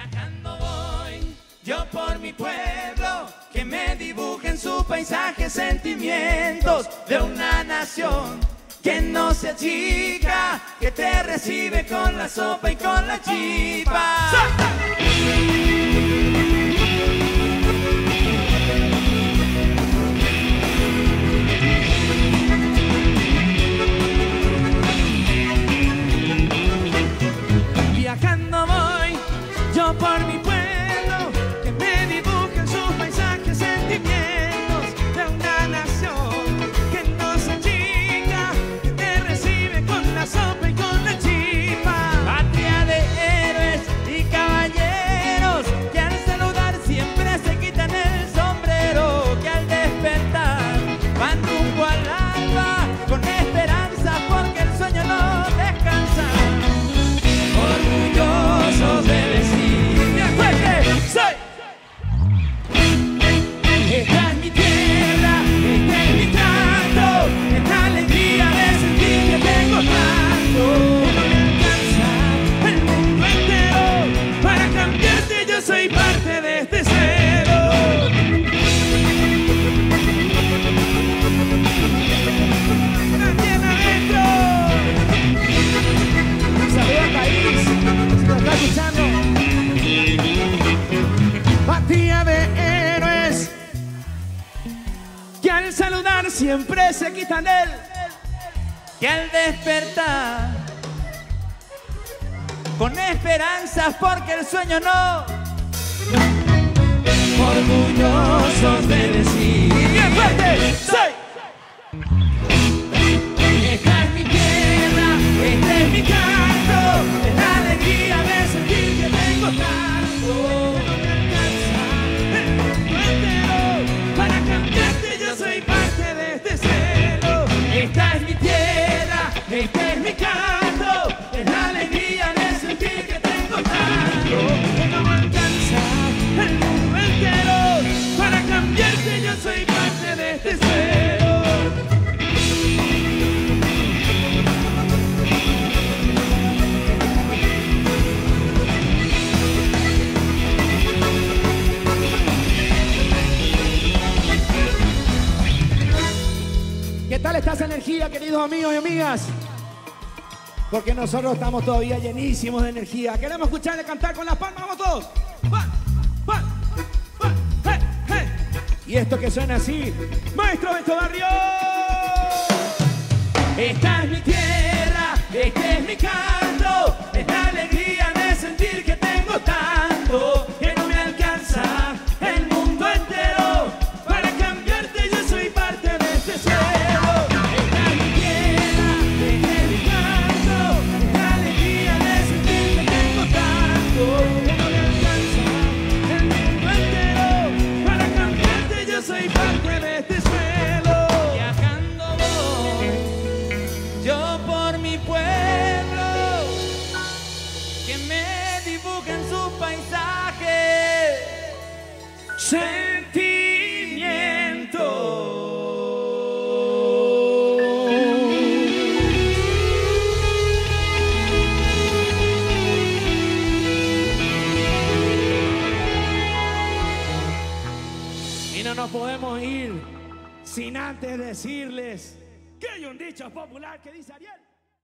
Viajando voy yo por mi pueblo, que me dibujen su paisaje, sentimientos de una nación que no se achica, que te recibe con la sopa y con la chipa. ¡Salta! Viajando voy yo por mi pueblo, que me dibujen sus paisajes, sentimientos de una nación que no se achica, que te recibe con la sopa y con la chipa. Patria de héroes y caballeros que al saludar siempre se quitan el sombrero, que al despertar van rumbo al alba con esperanza porque el sueño no descansa. Orgullosos de decir que soy. Esta es mi tierra, este es mi canto, esta alegría de sentir que tengo tanto. No me alcanza el mundo entero para cambiarte, yo soy parte de este cero. La tierra adentro. Un saludo al país, si lo está escuchando. Patria de héroes que al saludar siempre se quitan él, que al despertar con esperanzas porque el sueño no. Orgullosos de decir bien fuerte, soy. Esta es mi tierra, este es mi canto, es la alegría de sentir que tengo tanto. No me alcanza el mundo entero para cambiarte, yo soy parte de este cielo. Esta es mi tierra, este es mi canto, es la alegría de sentir que tengo tanto. No me alcanza el mundo entero para cambiarte, yo soy parte de este cielo. ¿Qué tal está esa energía, queridos amigos y amigas? Porque nosotros estamos todavía llenísimos de energía. Queremos escucharle cantar con las palmas, vamos todos. Hey, hey. Y esto que suena así, Maestro Beto Barrio. Esta es mi tierra, este es mi canto, es la alegría de sentir que tengo tanto, que no me alcanza el mundo entero para cambiarte, yo soy parte de este cielo. Soy parte de este suelo. Viajando voy yo por mi pueblo, que me dibujen su paisaje, sentimiento. Y no nos podemos ir sin antes decirles que hay un dicho popular que dice Ariel.